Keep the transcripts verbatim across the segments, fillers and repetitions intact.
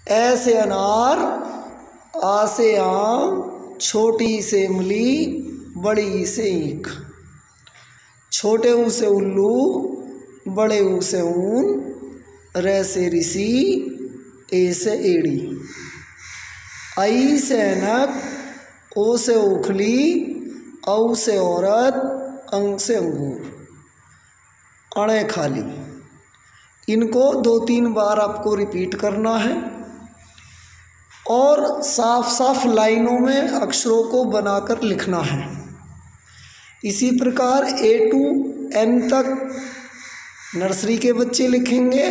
ए से अनार, आ से आम, छोटी से इमली, बड़ी से ईख। छोटे ऊ से उल्लू, बड़े ऊ से ऊन, रे से ऋषि, ए से एड़ी। आई से ऐनक, ओ से ओखली, औ से औरत, अंग से अंगूर। अणे खाली। इनको दो तीन बार आपको रिपीट करना है और साफ साफ लाइनों में अक्षरों को बनाकर लिखना है। इसी प्रकार ए टू एन तक नर्सरी के बच्चे लिखेंगे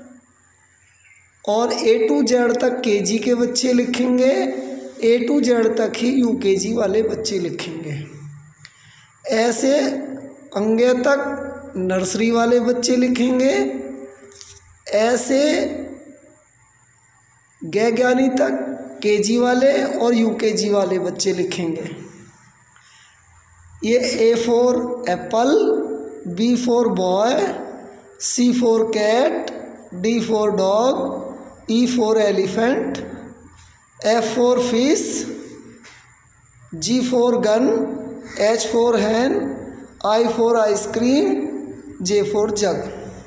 और ए टू जेड तक केजी के बच्चे लिखेंगे, ए टू जेड तक ही यूकेजी वाले बच्चे लिखेंगे। ऐसे अंगे तक नर्सरी वाले बच्चे लिखेंगे, ऐसे गै ज्ञानी तक केजी वाले और यूकेजी वाले बच्चे लिखेंगे। ये A for apple, B for boy, C for cat, D for dog, E for elephant, F for fish, G for gun, H for hen, I for ice cream, J for jug,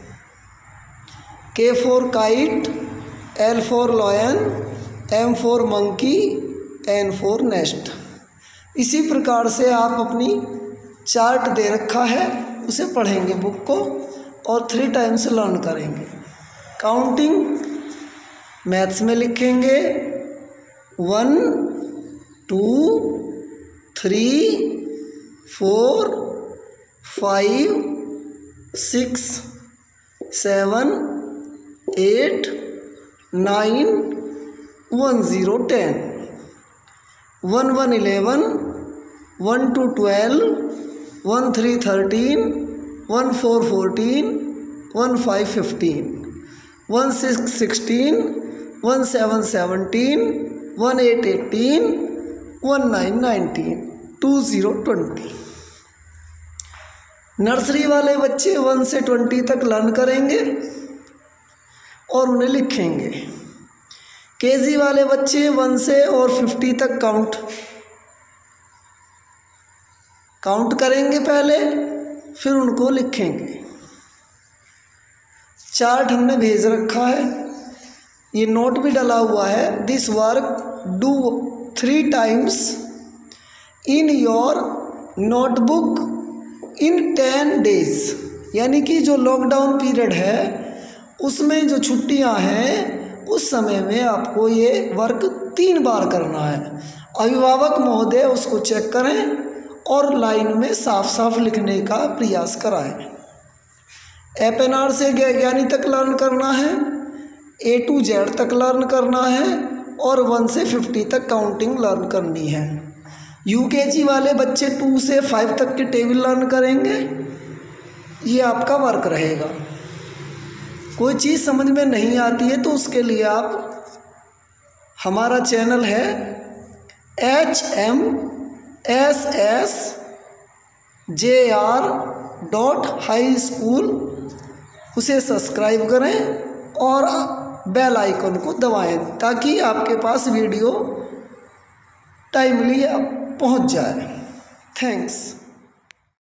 K for kite, L for lion, M for monkey, N for nest. इसी प्रकार से आप अपनी chart दे रखा है उसे पढ़ेंगे book को और थ्री टाइम्स लर्न करेंगे। काउंटिंग मैथ्स में लिखेंगे one, two, three, four, five, six, seven, eight, nine, one zero ten, one one eleven, one two twelve, one three thirteen, one four fourteen, one five fifteen, one six sixteen, one seven seventeen, one eight eighteen, one nine nineteen, two zero twenty. Nursery वाले बच्चे one से twenty तक learn करेंगे और उन्हें लिखेंगे। KG वाले बच्चे वन से और फिफ्टी तक काउंट काउंट करेंगे पहले, फिर उनको लिखेंगे। चार्ट हमने भेज रखा है, ये नोट भी डला हुआ है। This work do three times in your notebook in ten days. यानी कि जो लॉकडाउन पीरियड है उसमें जो छुट्टियां हैं उस समय में आपको ये वर्क तीन बार करना है। अभिभावक महोदय उसको चेक करें और लाइन में साफ साफ लिखने का प्रयास कराएं। एप एन आर से ज्ञानी तक लर्न करना है, ए टू जेड तक लर्न करना है और वन से फिफ्टी तक काउंटिंग लर्न करनी है। यूकेजी वाले बच्चे टू से फाइव तक के टेबल लर्न करेंगे। ये आपका वर्क रहेगा। कोई चीज़ समझ में नहीं आती है तो उसके लिए आप हमारा चैनल है H M S S J R dot high school, उसे सब्सक्राइब करें और बेल आइकन को दबाएं ताकि आपके पास वीडियो टाइमली पहुंच जाए। थैंक्स।